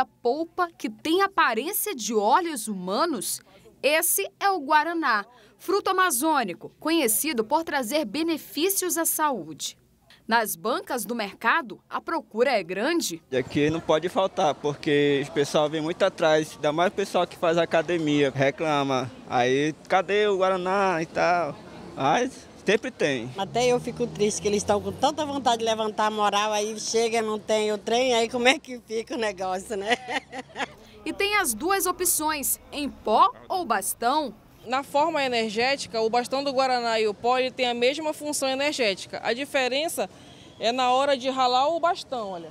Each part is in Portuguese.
da polpa que tem aparência de olhos humanos? Esse é o guaraná, fruto amazônico, conhecido por trazer benefícios à saúde. Nas bancas do mercado, a procura é grande. E aqui não pode faltar, porque o pessoal vem muito atrás, ainda mais o pessoal que faz academia, reclama. Aí, cadê o guaraná e tal? Mas sempre tem. Até eu fico triste que eles estão com tanta vontade de levantar a moral, aí chega, não tem o trem, aí como é que fica o negócio, né? E tem as duas opções, em pó ou bastão. Na forma energética, o bastão do guaraná e o pó ele tem a mesma função energética. A diferença é na hora de ralar o bastão, olha.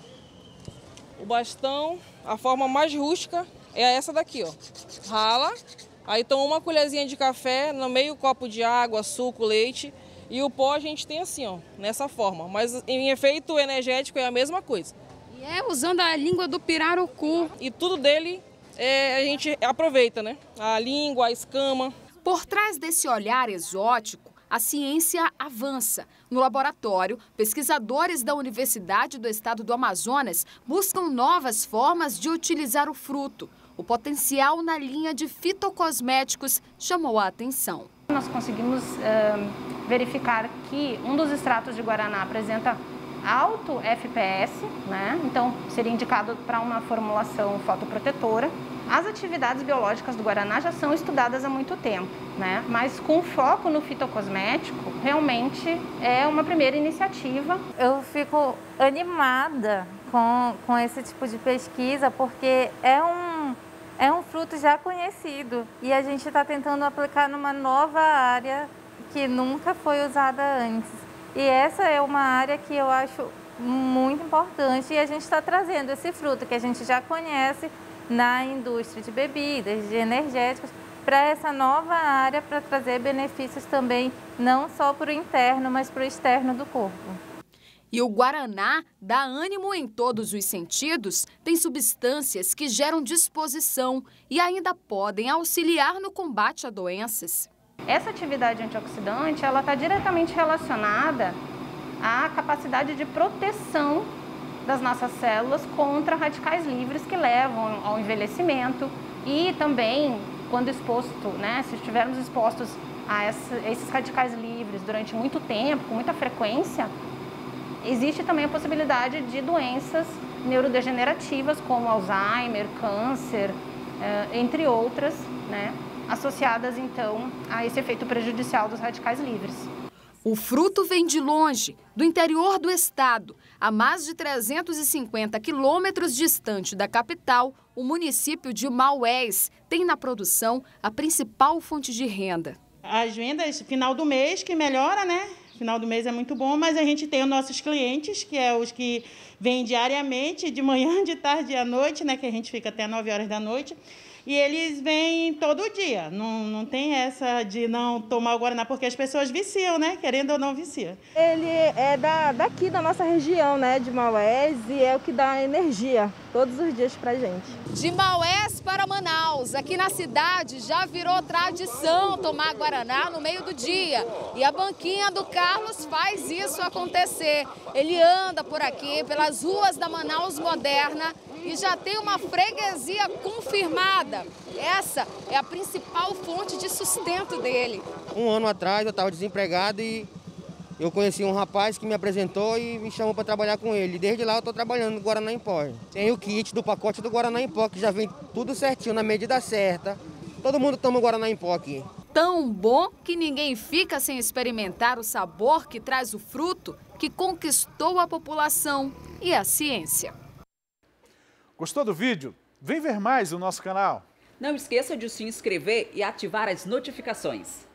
O bastão, a forma mais rústica é essa daqui, ó. Rala, aí toma uma colherzinha de café, no meio copo de água, suco, leite. E o pó a gente tem assim, ó, nessa forma. Mas em efeito energético é a mesma coisa. E é usando a língua do pirarucu. E tudo dele a gente aproveita, né? A língua, a escama. Por trás desse olhar exótico, a ciência avança. No laboratório, pesquisadores da Universidade do Estado do Amazonas buscam novas formas de utilizar o fruto. O potencial na linha de fitocosméticos chamou a atenção. Nós conseguimos verificar que um dos extratos de guaraná apresenta alto FPS, né? Então seria indicado para uma formulação fotoprotetora. As atividades biológicas do guaraná já são estudadas há muito tempo, né? Mas com foco no fitocosmético, realmente é uma primeira iniciativa. Eu fico animada com esse tipo de pesquisa, porque é um fruto já conhecido e a gente está tentando aplicar numa nova área que nunca foi usada antes. E essa é uma área que eu acho muito importante e a gente está trazendo esse fruto que a gente já conhece na indústria de bebidas, de energéticos, para essa nova área, para trazer benefícios também, não só para o interno, mas para o externo do corpo. E o guaraná dá ânimo em todos os sentidos, tem substâncias que geram disposição e ainda podem auxiliar no combate a doenças. Essa atividade antioxidante, ela está diretamente relacionada à capacidade de proteção das nossas células contra radicais livres que levam ao envelhecimento e também, quando exposto, né, se estivermos expostos a esses radicais livres durante muito tempo, com muita frequência, existe também a possibilidade de doenças neurodegenerativas como Alzheimer, câncer, entre outras, né, associadas então a esse efeito prejudicial dos radicais livres. O fruto vem de longe, do interior do estado. A mais de 350 quilômetros distante da capital, o município de Maués tem na produção a principal fonte de renda. As vendas final do mês que melhora, né? Final do mês é muito bom, mas a gente tem os nossos clientes, que é os que vêm diariamente, de manhã, de tarde e à noite, né? Que a gente fica até 9 horas da noite. E eles vêm todo dia, não tem essa de não tomar o guaraná, porque as pessoas viciam, né? Querendo ou não, viciam. Ele é daqui da nossa região, né? De Maués, e é o que dá energia todos os dias pra gente. De Maués para Manaus, aqui na cidade já virou tradição tomar guaraná no meio do dia. E a banquinha do Carlos faz isso acontecer. Ele anda por aqui, pelas ruas da Manaus moderna, e já tem uma freguesia confirmada. Essa é a principal fonte de sustento dele. Um ano atrás eu estava desempregado e eu conheci um rapaz que me apresentou e me chamou para trabalhar com ele. Desde lá eu estou trabalhando no Guaraná em Pó. Tem o kit do pacote do Guaraná em Pó, que já vem tudo certinho, na medida certa. Todo mundo toma o Guaraná em Pó aqui. Tão bom que ninguém fica sem experimentar o sabor que traz o fruto que conquistou a população e a ciência. Gostou do vídeo? Vem ver mais no nosso canal. Não esqueça de se inscrever e ativar as notificações.